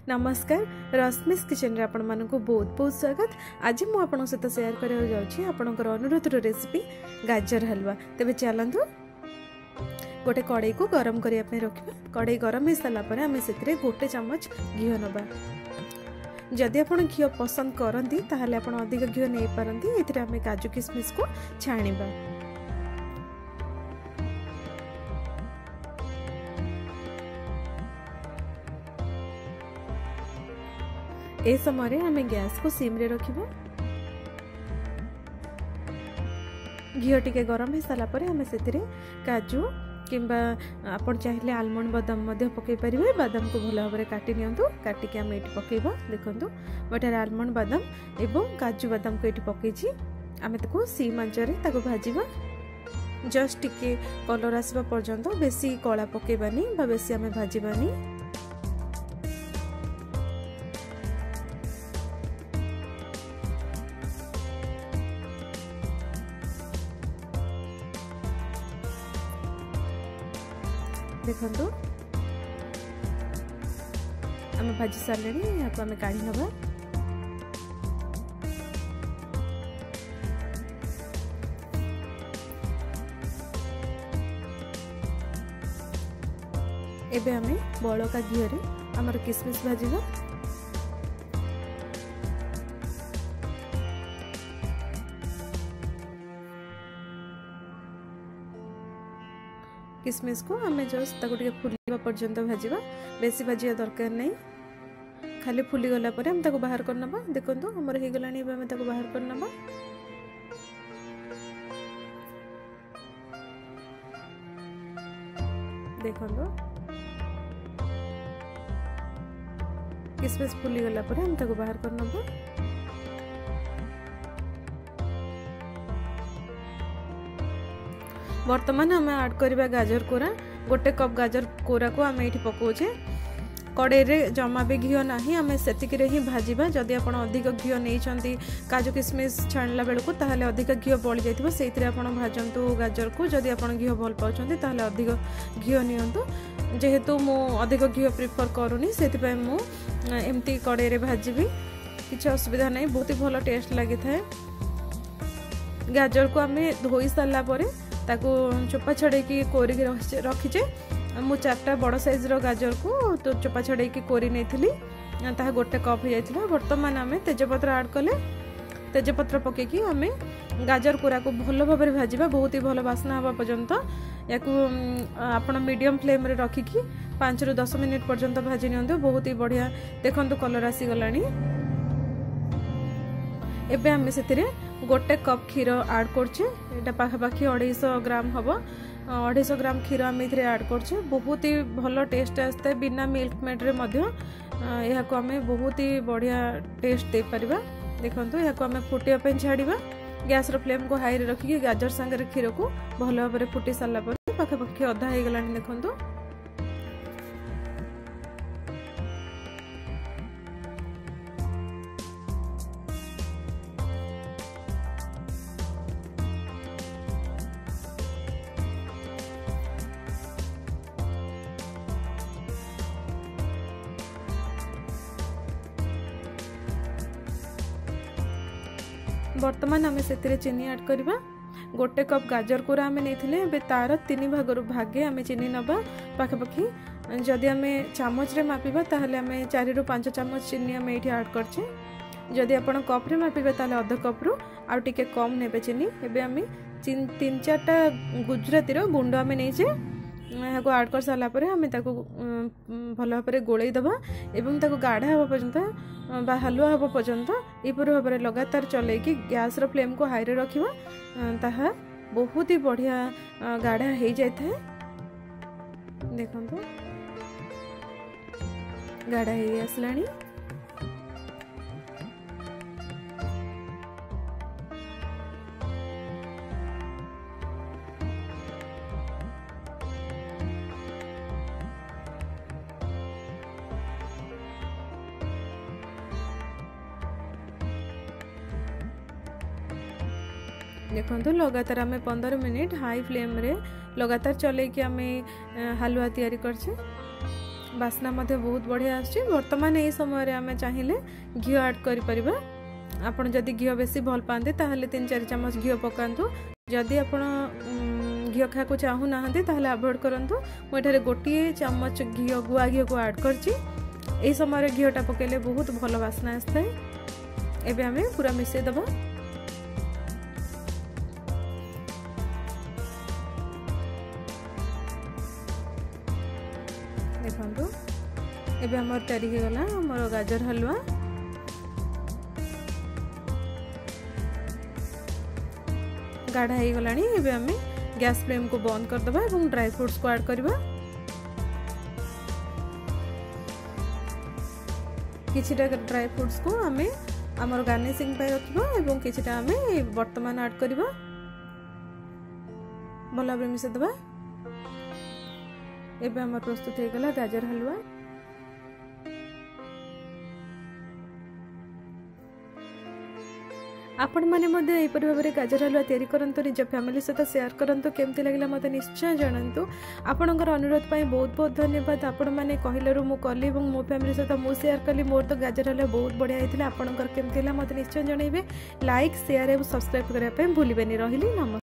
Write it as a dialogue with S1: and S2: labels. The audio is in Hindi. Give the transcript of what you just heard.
S1: नमस्कार रश्मिस किचन रे आपण मानक बहुत बहुत स्वागत। आज मु आपन सहित शेयर करबा जाउछि आपनकर अनुरोध रेसिपी गाजर हलवा। तेबे चलंतु गोटे कड़ाई को गरम करिया पे रखिबा। कड़ाई गरम हो साला परे हमें सेतिरे गोटे चम्मच घी नबा। जदि आपण घी पसंद करंती ताहाले आपण अधिक घी नै पारंती। एथिरे हमें काजू किशमिश को छाणीबा। ए समय हमें गैस को सिम रे रखिबा। घी टिके गरम हो साला परे हमें सेतिरे काजू किंबा आपण चाहिले आलमंड बादाम मध्य पकई परिबे। बादाम को भलो भाबरे काटी नियंतु। काटी के हम एटी पकेबा। देखंतु बटर आलमंड बादाम एवं काजू बादाम को एटी पकेछि। आमे तको सिम आंच रे ताको भाजीबा। जस्ट टिके कलर आसीबा पर्यंत बेसी कळा पकेबानी बा बेसी हमें भाजीबानी। देखंतु आम भाजी सारे यहाँ आम काढ़ी नवा। एबे आमे बड़का घी रे आमर किशमिश भाजीबा। किशमिश को आम जस्ट ताको टिके फुलिबा पर्यंत भाजीबा। बेसी भाजिया दरकार नहीं। खाली फुली गला परे हम ताको बाहर कर नबा। देखंतु हमर हे गलानी बे हम ताको बाहर कर नबा। देखंतु किशमिश फुली गला परे हम ताको बाहर कर नबा। वर्तमान हमें ऐड करबा गाजर कोरा। गोटे कप गाजर कोरा को आम ये पकाउछे। कड़ाई रे जमा भी घी ना आम से ही भाजीबा। जदि आप अधिक घी नहीं काजू किशमिश छाणला बेलू ताहले अधिक घी बड़ी जाइथिबो। सेइथिरे आपण भाजंतु गाजर को। जदि आप घी भल पाउछंती ताहले अधिक घी नियंतु। जेहेतु मु अधिक घी प्रिफर करूनी सेति मु एमती कड़ाई रे भाजीबी। किछि असुविधा नहीं। बहुत ही भल टेस्ट लागि थाए। गाजर को आम धोई सारा परे ताको चोपा छड़ेकी कोरिक रखीचे। मु 4टा बड़ साइज रो गाजर को तो चोपा छड़ेकी कोरी नेथिली। ता गोटे कप हो जाइथिला। वर्तमान आमे तेजपत्र ऐड कले। तेजपत्र पकेकी आमे गाजर कोरा को भलो भाबरे भाजीबा। बहुत ही भलो वासना हवा पर्यंत याकू आपण मीडियम फ्लेम रे रखिकी 5 रु 10 मिनिट पर्यंत भाजी नियंतु। बहुत ही बढ़िया देखंतु कलर आसी गलानी। एबे आमे सेतिरे गोटे कप क्षीर ऐड करछे। एटा पाखापाखी 250 ग्राम हम। 250 ग्राम क्षीर आम इधर ऐड करछे। बहुत ही भलो टेस्ट आसता है। बिना मिल्क मेड रे मध्य यहाँ को आम बहुत ही बढ़िया टेस्ट दे परिबा। देखंतु यहाँ को आम फुटिया पे छाड़ीबा। गैस रो फ्लेम को हाई रे रखिकी गाजर संगे क्षीर को भलो भाबरे फुटी सारला पर पाखापाखी अधा हो गलानी। देखंतु वर्तमान आम से चीनी ऐड करबा। गोटे कप गाजर कोरा आम नहीं तार 3 भागर भागे आम चीनी नबा। पाखापाखी जदि आम चामच रे मापिबा ताहले आम 4 रु 5 चामच चीनी आम ये ऐड करछे। जदि आपण कप रे मापिबा ताहले अध कप रु आ टिके कम नेबे चीनी। एबे आम 3-4टा गुजराती रो गुंड आम नहींचे। यहाँ को ऐड कर सारा पर आम भल भाव गोलई दबा एवं ताको गाढ़ा हवा पर्यंत बा हलुआ हवा पर्यंत यहपर भाव में लगातार चलैकी गैस रो फ्लेम को हाई रे रखिबा। ताहा बहुत ही बढ़िया गाढ़ा हो जाए। देखंतु गाढ़ा हो आसलानी। देखो लगातार आम 15 मिनिट हाई फ्लेम रे लगातार चले कि आम हलवा तैयारी करछे। बास्ना मध्य बहुत बढ़िया आछी। वर्तमान यही समय आम चाहिए घी ऐड कर आपण जदि घी बेसी भल पाते ताहले 3-4 चम्मच घी पकातु। जदि आपण घी खा को चाहू ना ताहले अवॉइड करंतु। मुझे गोटे चम्मच घी गुआ घी को ऐड करछि। एही समय घीटा पकेले बहुत भल बास्ना आसता है। एबे आमे पूरा मिसै दबा। देखो एबे हमर तैयारी हो गला हमर गाजर हलवा। गाढ़ा हो गलानी। एबे आमे गैस फ्लेम को बंद कर दबा एवं ड्राई फ्रूट्स को ऐड करबा। किछिटा ड्राई फ्रूट्स को आमे हमर गार्निशिंग पे रखबा एवं किछिटा आमे वर्तमान ऐड करबा। भला भाबे मिसे दबा। एबे हमर प्रस्तुत हो गला गाजर हलवा। आपण माने मध्ये एपरि भाबरे गाजर हलवा तयारी करंतु। निज फैमिली सहित शेयर करंतु। केमति लागला मते निश्चय जानंतु। आपणकर अनुरोध पाई बहुत बहुत धन्यवाद। आपण माने कहिलेरु मु कली एवं मो फैमिली सहित मु शेयर कली। मोर तो गाजर हलवा बहुत बढ़िया हेतिला। आपणकर केमति ला मते निश्चय जणैबे। लाइक शेयर एवं सब्सक्राइब करिया पे भूलिबेनी। रहिली नमस्कार।